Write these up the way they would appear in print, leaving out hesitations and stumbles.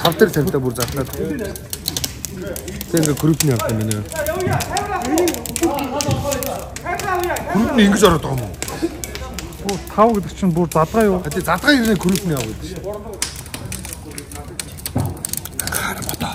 тав дээр тавьтаа бүр задлаад. Тэгээ групп нь явах юм байна. Групп нь ингэж ороод байгаа юм уу? Бүр 5 гэдэг чинь бүр задгаа юу? Тэгээ задгаа ирнэ групп нь явах гэдэг чинь. Хармата.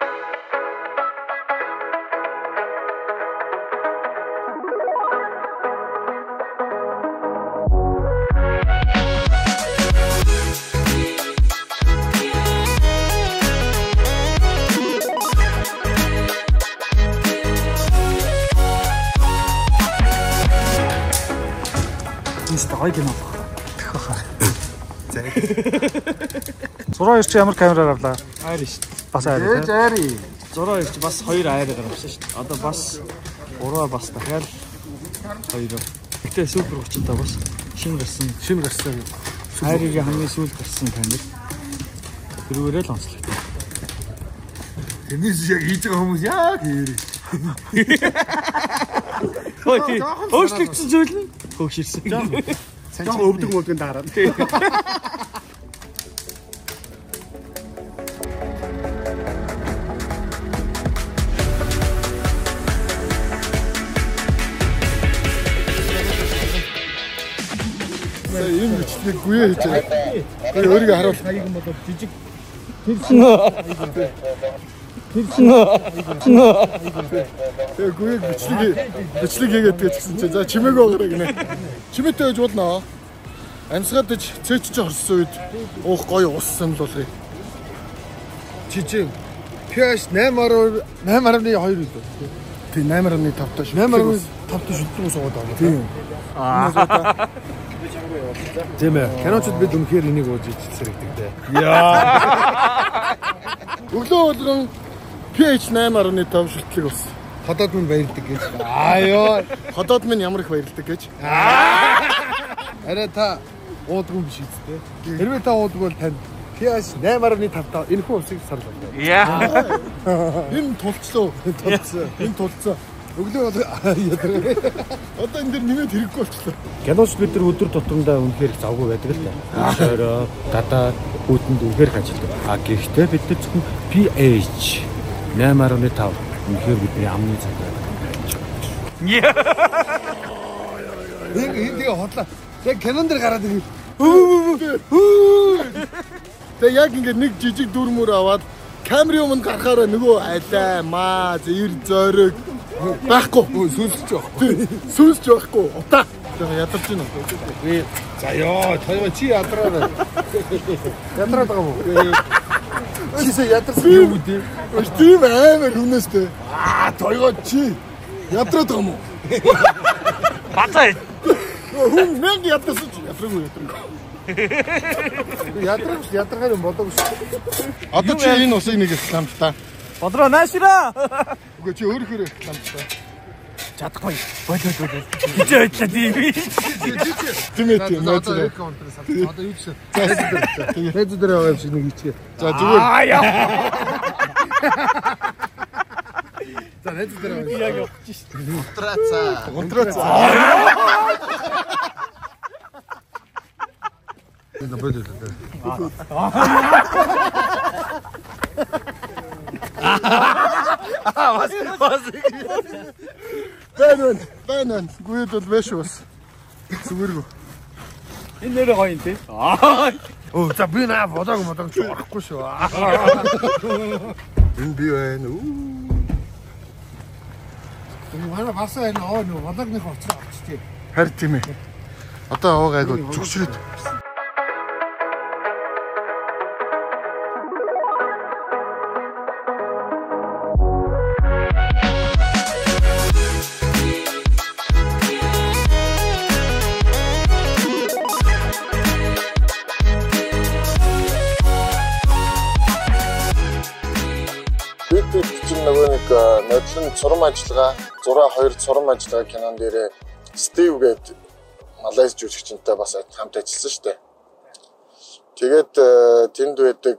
Гой кино. Зураа ирч ямар камераар авлаа? Айр шүү. Бас айр. Заари. Зураа ирч бас 2 айраар авсан шүү. Одоо бас 3 бас дахиад 2. Гэтэ супер хүчтэй бас шинэ гарсан. Айрыг хамгийн сүүлд гарсан камер. Тэрүүрээ л онцлогтой. Тэнийс яг хийж байгаа хүмүүс яг хэрэг. Хөөе. Өөрчлөгдсөн зүйл нь хөөгширсэн. Жаа өвдөг мөлгөнд дараад. Ийм бичлэг гүйээ хийж байгаа. Би өөрийгөө харуул. Хаяг бол жижиг Тэгээ гүйээ бичлэг хийгээд тэгсэн чинь за чимээг оогороо гинэ. Чимээтэй байж болно. Амьсгаад цээч чи хорсон үед уух гоё ууссан л болгоё. Жижиг pH 8.2 үү? Тий 8.5 таш. 8.5 таш шүтлэн суугаад байгаа юм. Тийм. Тийм ээ. Киночд бид үнэхээр энийг ууж ичсэрэгдэг дээ. Яа. Өглөө болгон pH 8.5 шүтлэг болсон. Ходоод минь баярдаг гэж. Аёо. Ходоод минь ямар их баярдаг гэж. Арай та уудгүй биш үстэй. Хэрвээ та уудгүй бол тань pH 8.5 энэ хүн усыг сарлаа. яа. Энэ тулцлоо. Энэ тулцсан. Өглөө ядраа. Одоо энэ дэр нэмээд хэрэггүй болчихлоо. Киноч бид нар өдөр тутамдаа үнэхээр завгүй байдаг л да. Шороо, гадаа үүтэнд үнэхээр ажилладаг. А гэхдээ бид нар зөвхөн pH 8.5 үнэхээр бидний амны цаг байдаг. Тэгээ хотлаа. Яг кинон дээр гараад ирээ. Тэгээ яг ингээд нэг жижиг дүрмөр аваад камерын өмнө гарахаараа нөгөө алай, маа, зэр зориг байхгүй. Сүлсэж байхгүй. Сүлсэж байхгүй. Утаа. Тэгээ ядарч байна уу? Би за ёо, тойгоо чи ядраа. Ядраад байгаа мó? Чисээ ядарсан юм уу тийм? Өш тийм амар хүнээстэй. Тойгоо чи ядраад байгаа мó? Бацаа. Хүн нэг ядарсан чи ядраагүй. Ядаргаар юм болоогүй шүү. Одоо чи энэ усыг нэг ламтаа. Бодроо наашира. Үгүй чи өөрөөр ламтаа. Чадахгүй. Болоо. Хичээ байдлаа тийм. Тийм ээ тийм. Одоо юу ч. Тэгээд дээр байгаа юм шиг нэг хийчихээ. За зүгээр. За нэг дээр байгаа. Яг явчих шүү. Унтрацаа. Энэ бодож байна. Байна. Гүйд бол биш бас. Зүгээргүй. Энэ нэр гоё юм тий. Оо за би наа бодог ч орохгүй шүү. Энэ би байна. Манай басаа энэ нөгөө болагны хоцроо авчихжээ. Харин тийм ээ. Одоо аваа айгу зүгшрээд. Нөгөө нэг нодлон цурам ажиллагаа 6-2 цурам ажиллагаа кинон дээр Стив гээд малайз жүжигчтэй бас хамт ажилласан шүү дээ. Тэгээд тэнд байдаг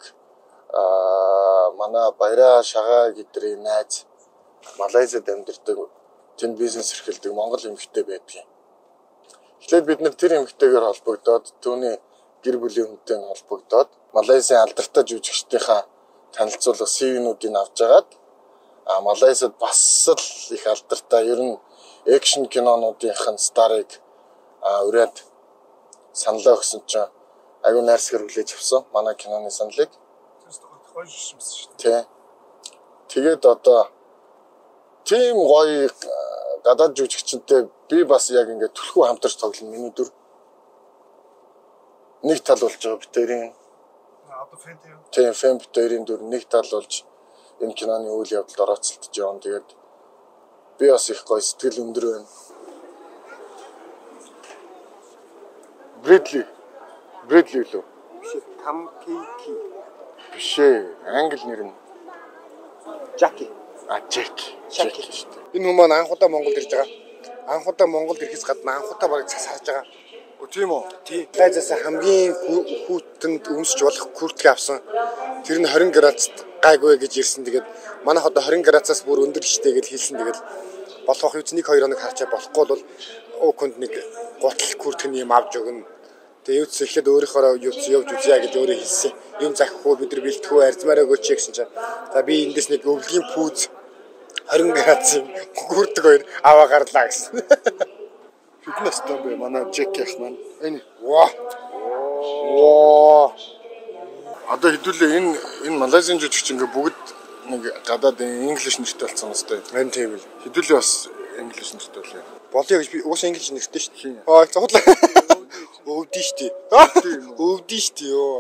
манай Баяра Шагаа гэдрийн найз Малайзад амьдардаг тэнд бизнес эрхэлдэг Монгол эмэгтэй байдгийг. Эхлээд бид нэр тэр эмэгтэйгээр холбогдоод түүний гэр бүлийн хүнтэй холбогдоод Малайзийн алдартай жүжигчдийнхаа танилцуулах CV-нуудыг авч агаад Малайзад бас л их алдартай ер нь экшн кинонуудынхын старыг ураад саналаа өгсөн чинь аюу найрсгэр хүлээж авсан манай киноны саналыг. Тий. Тэгээд одоо тийм гоё гадаад жүжигчтэй би бас яг ингээд түлхүү хамтарч тоглоно миний дүр. Нэг тал болж байгаа битэрийн. Одоо фэнтэй юу? Тийм, фэн битэрийн дүр нэг тал болж энэ киноны үйл явдалд орооцолдож явна. Тэгээд би бас их гоё сэтгэл өндөр байна. Брэдли лөө. Там Кейки. Бишээ, англи нэр нь Жаки. Жаки шүү дээ. Энэ хүмүүс анхудаа Монголд ирж байгаа. Анхудаа Монголд ирэхээс гадна анхудаа бараг цас харж байгаа. Тийм үү? Тийм. Гайзаас хамгийн хүүтэнд өмсөж болох куртг авсан. Тэр нь 20 градусд гайгүй гэж ирсэн. Тэгээд манайх одоо 20 градусаас бүр өндөр штэ гэж хэлсэн. Тэгээд болох юу ч 1-2 хоног харчаа болохгүй бол өөкөнд нэг гутал куртгийн юм авч өгнө. Тэгээ юуц ихэд өөрийнхөө явж үзье гэж өөрөө хэлсэн. Юм захихгүй бид нар бэлтгэхгүй арзмаараа өгөөч гэсэн чинь. За би эндээс нэг өвлгийн пүүз 20 градусын куртг хоёр аваа гарлаа гэсэн. Хэдэн настай бэ манай Жек ах маань? Энэ. Ваа. Одоо хэдүүлээ энэ Малайзийн жүжигч ингээ бүгд нэг гадаад инглиш нэртэй болсон хэвээр. Энэ тийм л. Хэдүүлээ бас инглиш нэртэй болоо. Болё гэж би уусаа инглиш нэртэй шүү дээ. Зоглоо. Өвдөн шүү дээ. Өвдөн шүү дээ ёо.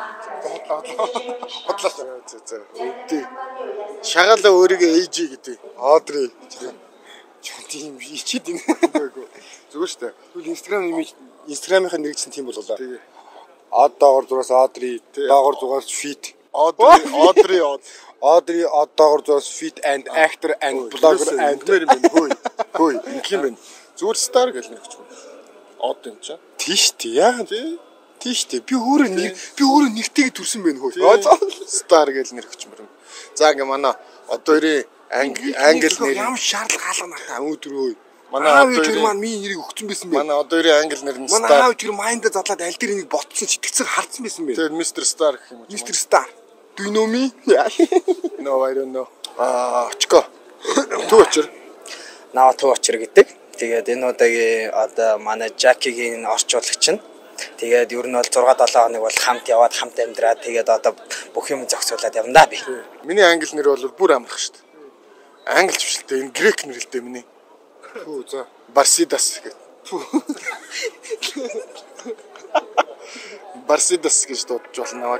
Бодлоо. Өвдөө. Шагаалаа өөрийгөө ээжи гэдэг. Аадри. Тийм ичээд юм. Зүгээр шүү дээ. Тэгвэл Instagram-ийн нэрчсэн тийм болголоо. Доогор зураас Аадри, доогор зураас Fit. Audrey, доогор зураас Fit and actor and blogger and хөөе. Инх юм бэ? Зүгээр star гэж нэрч байна. Од юм чаа. Тийш тий яа. Тийш тий. Би өөрөө нэгтэйг төрсөн байх хөөе. Star гэж нэрч мөрөн. За ингээ манай одоо хоёрын англи нэр ямар шаардлага хаалгана өөдрөө. Манай одоо хоёр маань миний нэрийг өгсөн байсан бэ. Манай одоо хоёрын англи нэр нь Star. Манай аав тэр майнда задлаад аль дээр нэг ботсон сэтгцэг хардсан байсан бэ. Тэр Mr. Star гэх юм уу? Mr. Star. Do you know me? No, I don't know. Очко. Төвчөр. Наа Төвчөр гэдэг. Тэгээд энэ удаагийн одоо манай Жакигийн орчуулагч нь. Тэгээд ер нь бол 6-7 хоног бол хамт яваад хамт амьдраад тэгээд одоо бүх юм зохицуулаад явна да би. Миний англи нэр бол бүр амарх шүү дээ. Англич биш л дээ. Энэ грек нэр л дээ миний. За. Барсидас гэдэг. Барсидас гэж дуудаж болно наваг.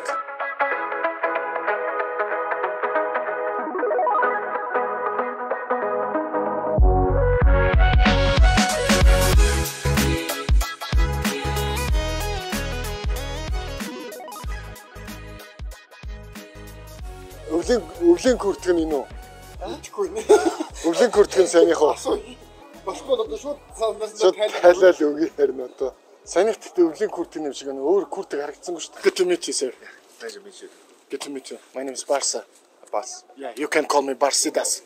Өвлийн куртг нь энэ үү? Мэдгүй нэ. Өвлийн куртг нь сайных уу? Болохгүй одоо шууд тайлал өгье харин одоо. Санийх гэхдээ өвлийн куртг юм шиг өөр куртг харагдсангүй шүү дээ. Good to meet you, sir. Nice to meet you. Good to meet you. My name is Barsa. Yeah, you can call me Barsidas.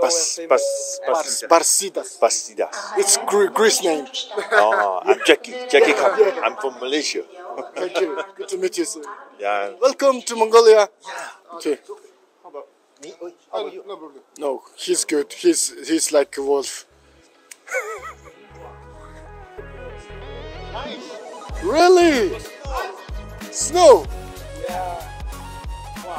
Barsidas. It's Greece name. Oh, I'm Jackie. Jackie Khan. I'm from Malaysia. Thank you. Good to meet you, sir. Yeah. Welcome to Mongolia. Yeah. Okay. How about me? How about you? No problem. No, he's good. He's like a wolf. Nice. Really? Snow. Yeah. Wow.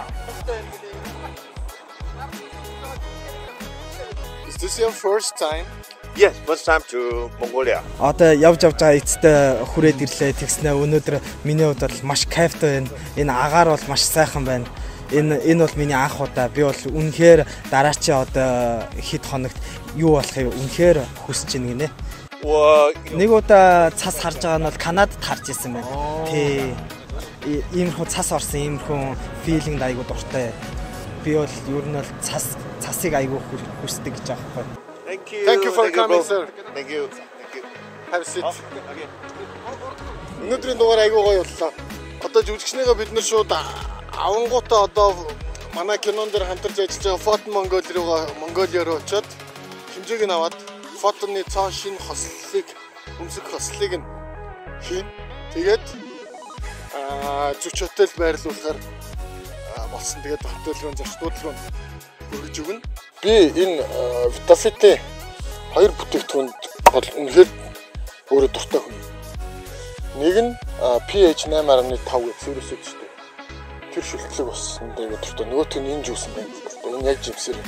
Is this your first time? Yes, first time to Mongolia. Одоо явж байгаа эцэстээ хүрээд ирлээ тэгснэ өнөөдөр миний хувьд бол маш кайфтай байна. Энэ агаар бол маш сайхан байна. Энэ бол миний анх удаа. Би бол үнэхээр дараачийн одоо хэд хоногт юу болохыг үнэхээр хүсэж байна гинэ. Нэг удаа цас харж байгаа нь бол Канадад харж ирсэн байна. Тий. Иймэрхүү цас орсон иймэрхүү филинг айгуу дуртай. Би бол ер нь бол цасыг айгуу хүсдэг гэж байгаа байхгүй. Thank you for coming, sir. Thank you. Have a seat. Өнөөдрийн дугаар айгуу гоё боллоо. Одоо жүжигчнийгаа бид нар шууд авангуудаа одоо манай кинон дээр хамтарч ажиллаж байгаа Фото Монголиа руу очиод хэмжээг нь аваад фотоны цоо шинэ хослолыг өмсөх хослолыг нь хийн. Тэгээд зүч хотел байрлуулахаар болсон. Тэгээд хөтөлбөрийн зарчдуудлын өргөж өгнө. Би энэ Vitafit-ийн 2 бүтээгдэхүүнд бол үнэхээр өөрөө дуртай хүн. Нэг нь pH 8.5 гэх сервисэд шүү дээ. Тэр шүлтлэг бас энэ дуртай. Нөгөөх нь энэ жуус юм байна. Энэ яг жимсэр.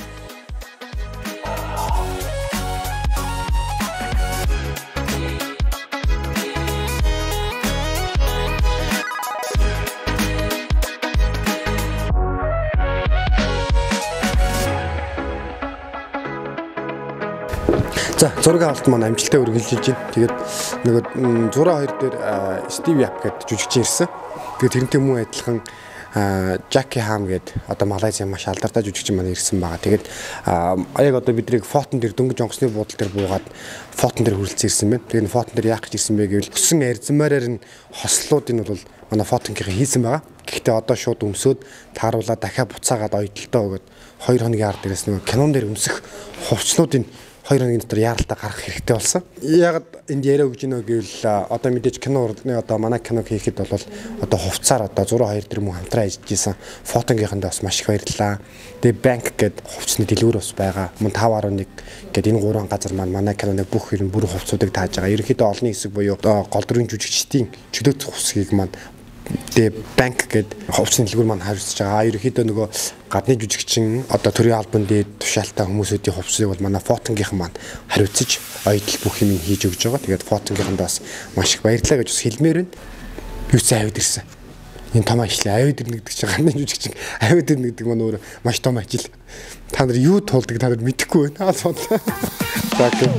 За зураг авалт маань амжилттай үргэлжилж байна. Тэгээд нөгөө 102 дээр Steve Yap гэдэг жүжигчин ирсэн. Тэгээд тэрнтэй муу адилхан Jackie Ham гэдэг одоо Малайзийн маш алдартай жүжигчин маань ирсэн байгаа. Тэгээд яг одоо бидрийг фотон дээр дөнгөж онгоцны буудлын дээр буугаад фотон дээр хүрэлцэн ирсэн байна. Тэгээд фотон дээр яах гэж ирсэн бэ гэвэл өссөн арзмаараар нь хослуудын бол манай фотонгийн хийсэн байгаа. Гэхдээ одоо шууд өмсөөд тааруулаад дахиад буцаагаад ойдолтоо өгөөд 2 хоногийн ард дээрээс нөгөө кинон дээр өмсөх хувцлуудын 2 хоногийн дотор яаралтай гарах хэрэгтэй болсон. Яг энд яриа өгж гинөө гэвэл одоо мэдээж кино урдны одоо манай киног хийхэд бол одоо хувцаар одоо 102 дэр мөн хамтраа ажиллажсэн фотонгийнхандаа бас маш их баярлалаа. Тэгээ банк гэдэг хувцсны дэлгүүр бас байгаа. Мөн 5.1 гэдэг энэ 3 газар маань манай киноны бүх хэрэг бүр хувцсуудыг тааж байгаа. Ерөнхийдөө олонний хэсэг буюу голдрын жүжигчдийн чөлөөт хувцсыг маань тэгээ банк гэдэг хувцсны дэлгүүр маань хариуцж байгаа. Ерөнхийдөө нөгөө гадны жүжигчин одоо төрийн албан дээд тушаалтай хүмүүсүүдийн хувцсыг бол манай фотонгийнхан маань хариуцж ойдл бүх юм хийж өгж байгаа. Тэгээд фотонгийнханд бас маш их баярлалаа гэж бас хэлмээр байна. Юу ч авид ирсэн. Энэ том ажил авид ирнэ гэдэг чинь гадны жүжигчин авид ирнэ гэдэг маань өөр маш том ажил. Та нар юу тулдаг та нар мэдэхгүй байна. За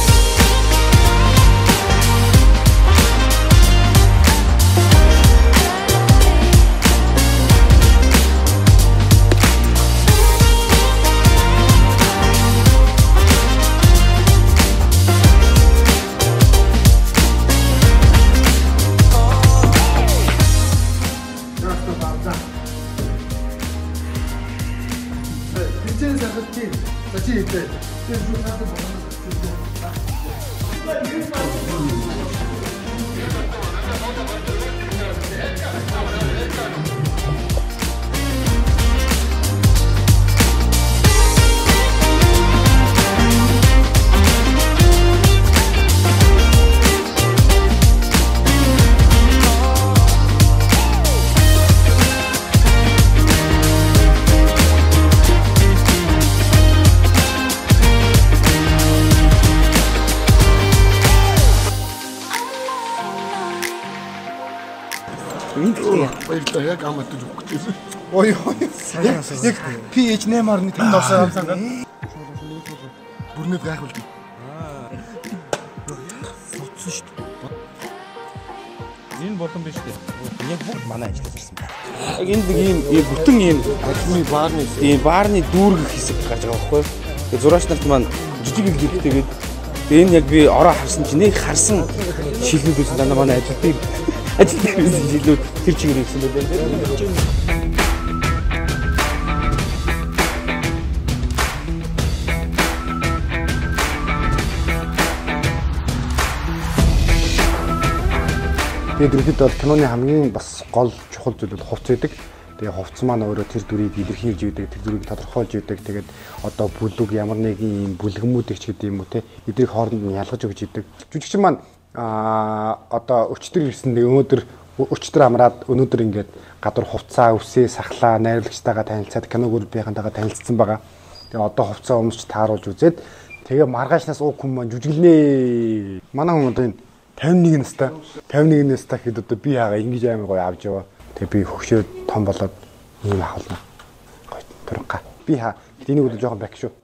баярлалаа яг амтж өгч. Ой яг pH 8.5 орсон амсаа. Бүрнээ гайхвал. Буцсан шүү дээ. Энэ болон биш дээ. Яг бүгд манай ажиллаж ирсэн байна. Яг энд нэг ийм бүтэн ийм баарны дүүргэх хэсэг гарч байгаа байхгүй юу? Тэгээ зураач нарт маань жижиг их хэрэгтэй гээд энэ яг би ороо харсан чинь нэг харсан шилнүүдээс дандаа манай ажилтныг жилүүд тэр чигээр ирсэн байдаг. Тэгээд ерөнхийдөө бол киноны хамгийн бас гол чухал зүйлүүд хувцс байдаг. Тэгээ хувцс маань өөрөө тэр дүрийг илэрхийлж өгдөг, тэр дүрийг тодорхойлж өгдөг. Тэгээд одоо бүлэг ямар нэгэн бүлгэмүүд ч гэдэг юм уу те эдгэрийг хооронд нь ялгаж өгч идэг. Жүжигчин маань одоо өчтөр ирсэн өнөөдөр өчтөр амраад өнөөдөр ингээд гадуур хувцаа өсөө сахлаа найруулагчтайгаа танилцаад киног үрбийнхантайгаа танилцсан байгаа. Тэгээ одоо хувцаа өмсч тааруулж үзээд тэгээ маргаашнаас ууг хүн маань жүжиглэнэ. Манай хүн одоо энэ 51 настай хэд одоо би яага ингэж амар гоё авч яваа. Тэгээ би хөвшөө том болоод ийм ахална. Гоё турга. Би энийг үл жоохон бак шүү.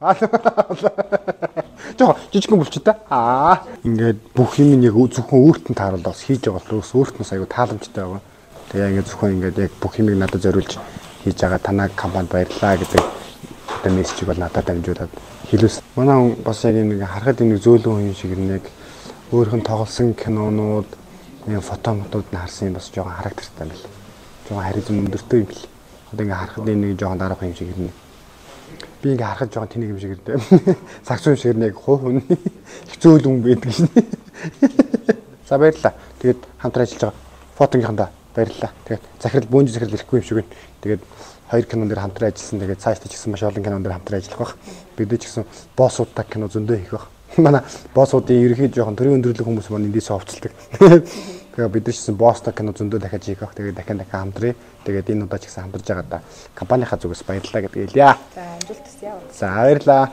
Жоо жижигхэн болчих та. Ингээд бүх юм яг зөвхөн өөртөө тааруулаад бас хийж байгаа бол өөртөөс аягүй тааламжтай байгаа. Тэгээ ингээд зөвхөн ингээд яг бүх юмыг надад зориулж хийж байгаа танаа компанид баярлалаа гэдэг одоо мессежийг бол надад дамжуулаад хэлсэн. Манай хүн бас яг нэг харахад нэг зөөлөн хүн шиг нэг өөрхөн тоглосон кинонууд, нэг фотомотууд нь харсан юм бас жоохон характертай байл. Жоохон харизм өндөртэй юм бэл. Одоо ингээд харахад нэг жоохон дараах юм шиг ирнэ. Би ингээ харахад жоохон тэнийг юм шиг ирдэ. Сагсуу юм шиг нэг хувь хүн их зөөл хүн байдаг шин. За баярлалаа. Тэгээд хамтран ажиллаж байгаа фотонгийнхандаа баярлалаа. Тэгээд захирал бөөнж захирал ирэхгүй юм шиг байна. Тэгээд 2 кинон дээр хамтран ажилласан. Тэгээд цаашдаа ч гэсэн маш олон кинон дээр хамтран ажиллах бах. Бид ч гэсэн боссуудтай кино зөндөө хийх бах. Манай боссуудын ерөнхий жоохон төрийн өндөрлөг хүмүүс маань эндээс овцолдог. Тэгээд бид ч гэсэн босстой кино зөндөө дахиад хийх бах. Тэгээд дахин хамтрая. Тэгээд энэ удаа ч гэсэн хамтарч байгаа да. Компанийнхаа зүгээс баярлалаа гэдэг хэлье. За амжилт хүсье. За баярлалаа.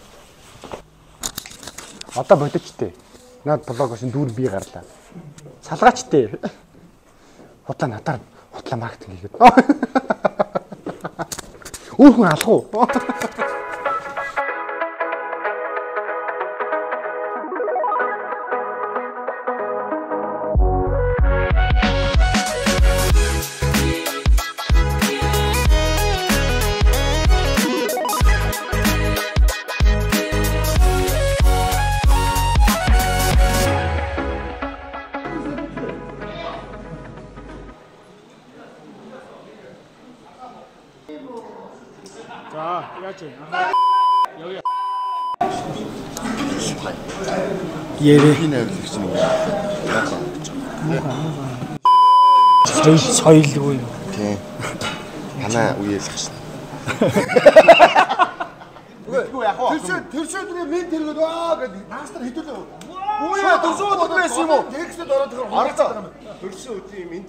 Одоо бодочтой. Наад блог шин дүүр би гарлаа. Салгаачтэй. Хутлаа надаар хутлаа маркетинг хийгээд. Өөрхөн алах уу? 자, 야채. 여기. 예래. соёлгүй. Тийм. Ханаа үеэлэх шин. тэршөөдрөө мен тэргээд аа гэдэг наастар хэдүүлээ. Үе төрсөд байсан юм уу? Тэгсэд ороод тэр харагдаа. Төрсөн үеийн минь.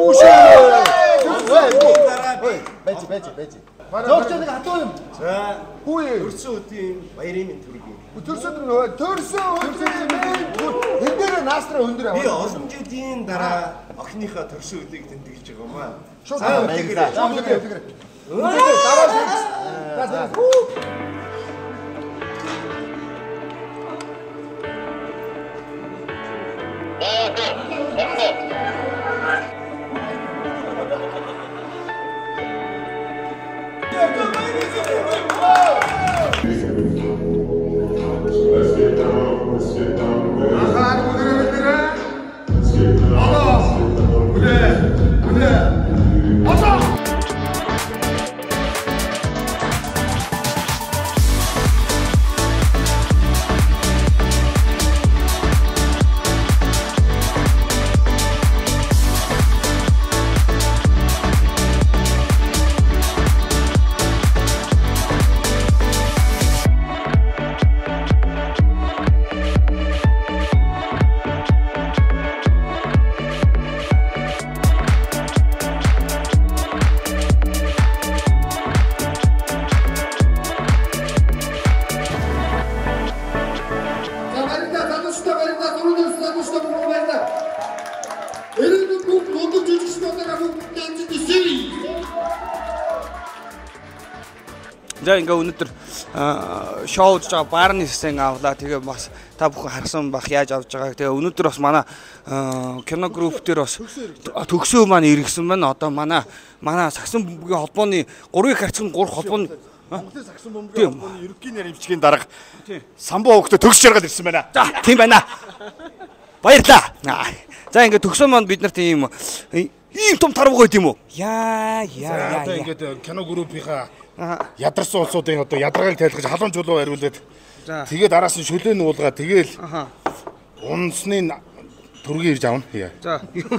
Байж. Зогч нэг хатуу юм. За. Үе төрсөн үеийн баярын минь төрөг юм. Төрсөн үеийн минь энэ дээр наастраа өндөр аваа. Би олон жилийн дараа охиныхоо төрсөн үеийг тэмдэглэж байгаа юм аа. Шууд баярлалаа. Дараа. За ингээ өнөөдөр шоу удаж байгаа баарны хэсэг авлаа. Тэгээ бас та бүхэн харсан бах яаж авж байгааг. Тэгээ өнөөдөр бас манай кино групп дээр бас төгсөө маань иргэсэн байна. Одоо манай сагсан бөмбөгийн холбооны 3 харьцан 3 холбооны Монголын сагсан бөмбөгийн холбооны ерөнхий наримчгийн дарга самбуу хөвгтө төгс жаргал ирсэн байна. За тийм байна. Баярлаа. За ингээ төгсөө маань бид нарт ийм том тарваг байт юм уу? Яа. Одоо ингээд кино группийнхаа ядарсан улсуудын одоо ядаргааг тайлгаж халуун чулуу хариулаад тэгээд араас нь шөлөө нуулгаа тэгээл унсны түргийг ирж авна. За.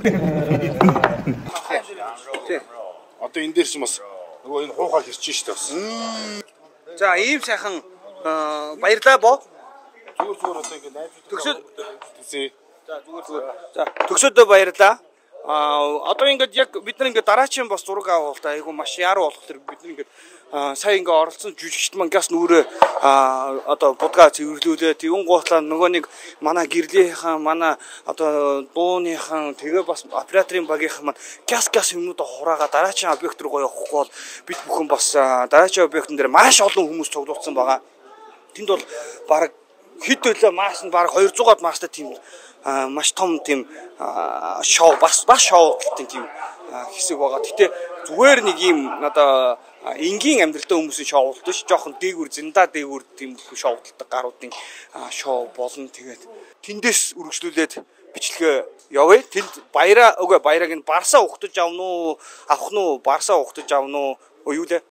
Одоо энэ дээр ч бас нөгөө энэ хуухаа хэрчиж штэ бас. За ийм сайхан баярлаа боо. Зүгээр одоо ингээд найзууд төгсөд тгий. За зүгээр. За төгсөдөө баярлаа. Одоо ингээд яг бид нар ингээд дараачийн бас зураг авалтаа айгу маш яруу болох тэр бид нар ингээд сая ингээд оролцсон жүжигчд мангаас нүрээ одоо будгаа цэвэрлүүлээ. Тэгүн гоотлаа нөгөө нэг манай гэрлийнхаа манай одоо дууныхан тэгээ бас операторын багийнхан маань газ юмнуудаа хураагаа дараачийн объект руу явахгүй бол бид бүхэн бас дараачийн объектын дээр маш олон хүмүүс цуглуулсан байгаа. Тэнд бол баг хэд төлөө маас нь баг 200-аад маастай тийм маш том тийм шоу бас шоу тийм хэсэг байгаа. Гэтэ зүгээр нэг юм одоо энгийн амьдралтай хүмүүсийн шоу болдог ш. Жохон дээгүр зиндаа дээгүр тийм шоудлдаг гаруудын шоу болно. Тэгээд тэндээс үргэлжлүүлээд бичлэгээ явъя. Тэнд баяраг нь барсаа ухтаж авна уу? Авах нь уу? Барсаа ухтаж авна уу? Юу лээ?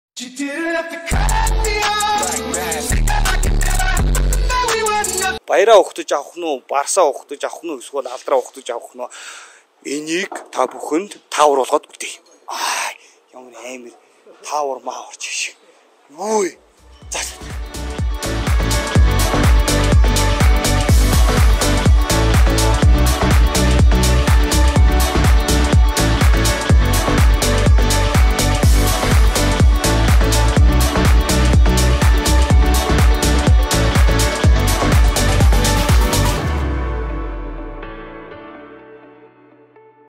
Баяраа ухтаж авах нь уу? Барсаа ухтаж авах нь уу? Эсвэл алдраа ухтаж авах нь уу? Энийг та бүхэнд таавруулгаад үтээ. Ямар амар таавар маавар чиг шиг. Юу вэ?